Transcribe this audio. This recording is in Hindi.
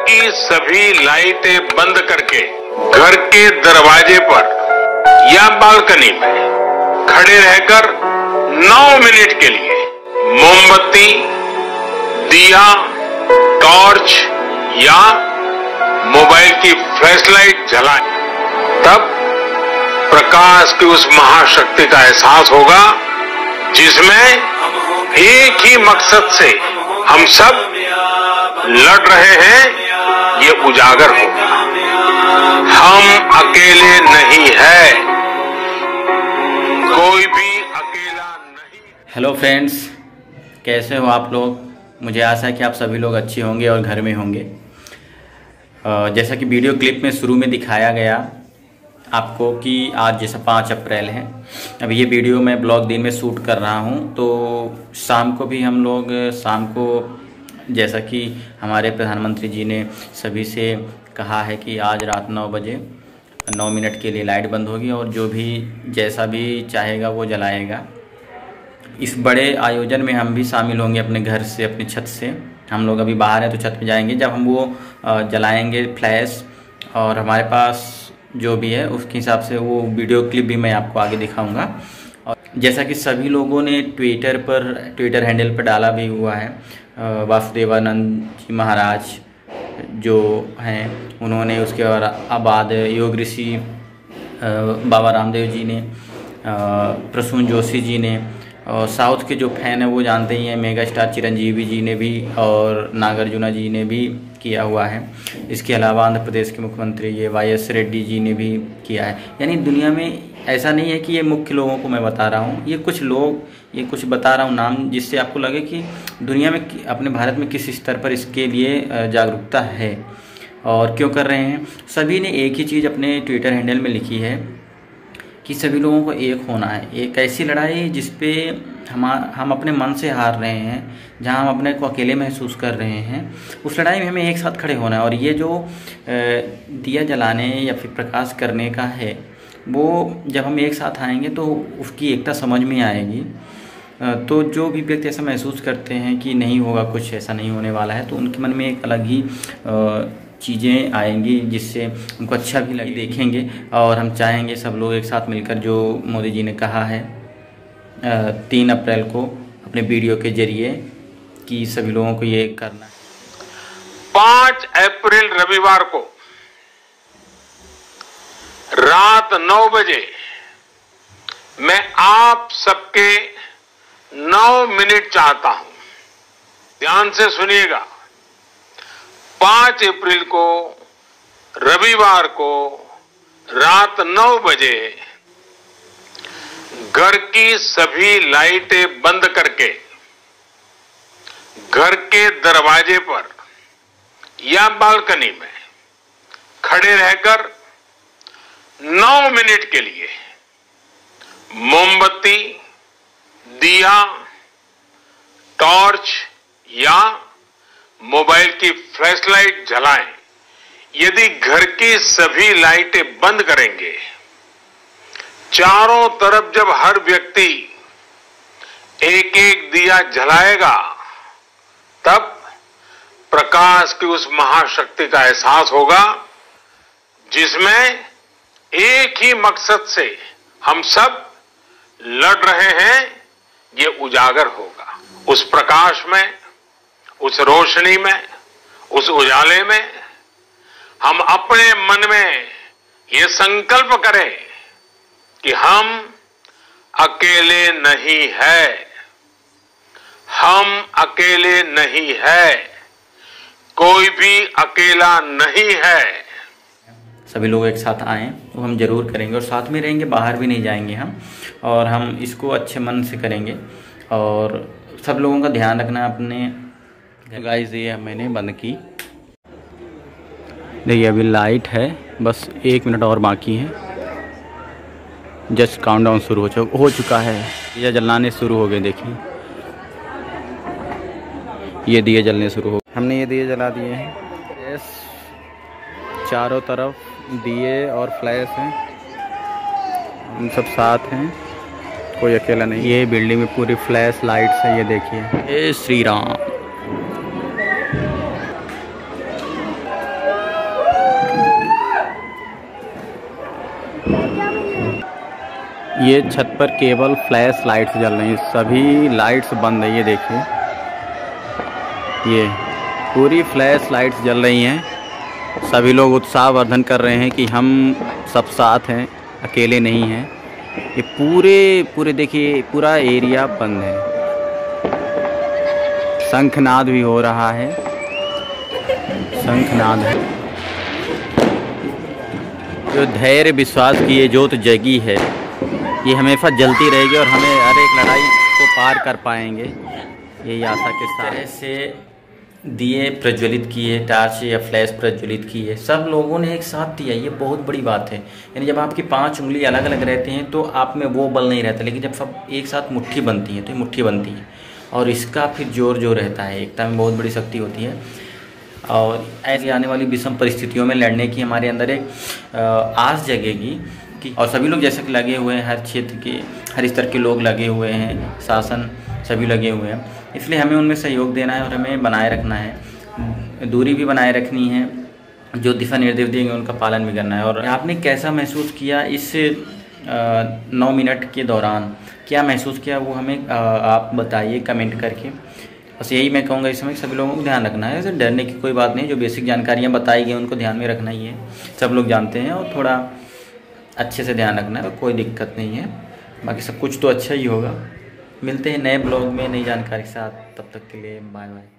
की सभी लाइटें बंद करके घर के दरवाजे पर या बालकनी में खड़े रहकर 9 मिनट के लिए मोमबत्ती, दिया, टॉर्च या मोबाइल की फ्लैशलाइट जलाएं। तब प्रकाश की उस महाशक्ति का एहसास होगा जिसमें एक ही मकसद से हम सब लड़ रहे हैं, ये उजागर होगा। हम अकेले नहीं हैं, कोई भी अकेला नहीं। हेलो फ्रेंड्स, कैसे हो आप लोग? मुझे आशा है कि आप सभी लोग अच्छे होंगे और घर में होंगे। जैसा कि वीडियो क्लिप में शुरू में दिखाया गया आपको कि आज जैसा 5 अप्रैल है। अब ये वीडियो मैं ब्लॉग दिन में शूट कर रहा हूँ, तो शाम को भी हम लोग जैसा कि हमारे प्रधानमंत्री जी ने सभी से कहा है कि आज रात 9 बजे 9 मिनट के लिए लाइट बंद होगी और जो भी जैसा भी चाहेगा वो जलाएगा। इस बड़े आयोजन में हम भी शामिल होंगे अपने घर से, अपनी छत से। हम लोग अभी बाहर हैं तो छत पे जाएंगे, जब हम वो जलाएंगे फ्लैश, और हमारे पास जो भी है उसके हिसाब से वो वीडियो क्लिप भी मैं आपको आगे दिखाऊंगा। और जैसा कि सभी लोगों ने ट्विटर हैंडल पर डाला भी हुआ है, वासुदेवानंद जी महाराज जो हैं उन्होंने, उसके बाद योग ऋषि बाबा रामदेव जी ने, प्रसून जोशी जी ने, और साउथ के जो फैन है वो जानते ही हैं, मेगा स्टार चिरंजीवी जी ने भी और नागार्जुना जी ने भी किया हुआ है। इसके अलावा आंध्र प्रदेश के मुख्यमंत्री ये वाई.एस. रेड्डी जी ने भी किया है। यानी दुनिया में ऐसा नहीं है कि ये मुख्य लोगों को मैं बता रहा हूँ, ये कुछ लोग, ये कुछ बता रहा हूँ नाम, जिससे आपको लगे कि दुनिया में, अपने भारत में किस स्तर पर इसके लिए जागरूकता है और क्यों कर रहे हैं। सभी ने एक ही चीज़ अपने ट्विटर हैंडल में लिखी है कि सभी लोगों को एक होना है। एक ऐसी लड़ाई जिस पे हम अपने मन से हार रहे हैं, जहां हम अपने को अकेले महसूस कर रहे हैं, उस लड़ाई में हमें एक साथ खड़े होना है। और ये जो दिया जलाने या फिर प्रकाश करने का है, वो जब हम एक साथ आएंगे तो उसकी एकता समझ में आएगी। तो जो भी व्यक्ति ऐसा महसूस करते हैं कि नहीं होगा, कुछ ऐसा नहीं होने वाला है, तो उनके मन में एक अलग ही चीज़ें आएंगी जिससे उनको अच्छा भी लगे, देखेंगे। और हम चाहेंगे सब लोग एक साथ मिलकर, जो मोदी जी ने कहा है 3 अप्रैल को अपने वीडियो के जरिए, कि सभी लोगों को ये करना है। 5 अप्रैल रविवार को रात 9 बजे मैं आप सबके 9 मिनट चाहता हूं। ध्यान से सुनिएगा। 5 अप्रैल को रविवार को रात 9 बजे घर की सभी लाइटें बंद करके घर के दरवाजे पर या बालकनी में खड़े रहकर 9 मिनट के लिए मोमबत्ती, दिया, टॉर्च या मोबाइल की फ्लैशलाइट जलाएं। यदि घर की सभी लाइटें बंद करेंगे, चारों तरफ जब हर व्यक्ति एक एक दिया जलाएगा, तब प्रकाश की उस महाशक्ति का एहसास होगा जिसमें एक ही मकसद से हम सब लड़ रहे हैं, ये उजागर होगा। उस प्रकाश में, उस रोशनी में, उस उजाले में हम अपने मन में ये संकल्प करें कि हम अकेले नहीं हैं, हम अकेले नहीं हैं, कोई भी अकेला नहीं है। सभी लोग एक साथ आएँ तो हम जरूर करेंगे, और साथ में रहेंगे, बाहर भी नहीं जाएंगे हम, और हम इसको अच्छे मन से करेंगे। और सब लोगों का ध्यान रखना अपने। गाइस, ये मैंने बंद की, देखिए अभी लाइट है, बस 1 मिनट और बाकी है। जस्ट काउंटडाउन शुरू हो चुका है। दिया जलाने शुरू हो गए, देखिए ये दिए जलने शुरू हो। हमने ये दिए जला दिए हैं। यस, चारों तरफ दिए और फ्लैश हैं, हम सब साथ हैं, कोई अकेला नहीं। ये बिल्डिंग में पूरी फ्लैश लाइट्स है, ये देखिए। जय श्री राम। ये छत पर केवल फ्लैश लाइट्स जल रही हैं, सभी लाइट्स बंद है। ये देखिए, ये पूरी फ्लैश लाइट्स जल रही हैं। सभी लोग उत्साहवर्धन कर रहे हैं कि हम सब साथ हैं, अकेले नहीं हैं। ये पूरे देखिए, पूरा एरिया बंद है। शंखनाद भी हो रहा है, शंखनाद है। जो धैर्य विश्वास की ये ज्योत जगी है, ये हमेशा जलती रहेगी और हमें हर एक लड़ाई को पार कर पाएंगे, यही आशा के साथ। से दिए प्रज्वलित किए, टार्च या फ्लैश प्रज्वलित किए, सब लोगों ने एक साथ दिया, ये बहुत बड़ी बात है। यानी जब आपकी 5 उंगली अलग अलग रहती हैं तो आप में वो बल नहीं रहता, लेकिन जब सब एक साथ मुट्ठी बनती है तो ये मुट्ठी बनती है और इसका फिर जोर जो रहता है, एकता में बहुत बड़ी शक्ति होती है। और ऐसी आने वाली विषम परिस्थितियों में लड़ने की हमारे अंदर एक आस जगेगी कि, और सभी लोग जैसे कि लगे हुए हैं, हर क्षेत्र के हर स्तर के लोग लगे हुए हैं, शासन सभी लगे हुए हैं, इसलिए हमें उनमें सहयोग देना है और हमें बनाए रखना है, दूरी भी बनाए रखनी है, जो दिशा निर्देश देंगे उनका पालन भी करना है। और आपने कैसा महसूस किया इस 9 मिनट के दौरान, क्या महसूस किया वो हमें आप बताइए कमेंट करके। बस यही मैं कहूँगा, इस समय सभी लोगों को ध्यान रखना है, ऐसे डरने की कोई बात नहीं। जो बेसिक जानकारियाँ बताई गई उनको ध्यान में रखना ही है, सब लोग जानते हैं, और थोड़ा अच्छे से ध्यान रखना है, कोई दिक्कत नहीं है। बाकी सब कुछ तो अच्छा ही होगा। मिलते हैं नए ब्लॉग में नई जानकारी के साथ, तब तक के लिए बाय बाय।